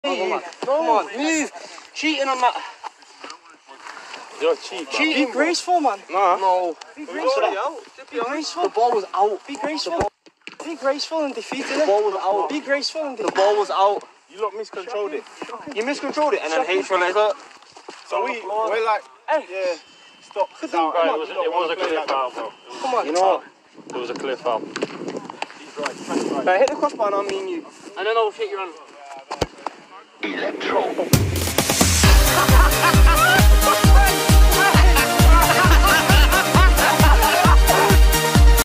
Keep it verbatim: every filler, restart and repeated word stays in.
Hey, come on, move. Cheating on that. You're cheap, man. Cheating. Be graceful, man. Nah. No. Be graceful. Be The graceful. ball was out. Be graceful. Be graceful and defeated The it. ball was out. Be graceful and The defeated ball was out. You lot miscontrolled it. You miscontrolled it, and then H one like that. So we, we're like, yeah, stop. Could Now, they- right, come it was, on, it was a clear foul, bro. Come on. You know what? It was a clear foul. Right, hit the crossbar and I mean you. And then I'll hit your hand. Electro.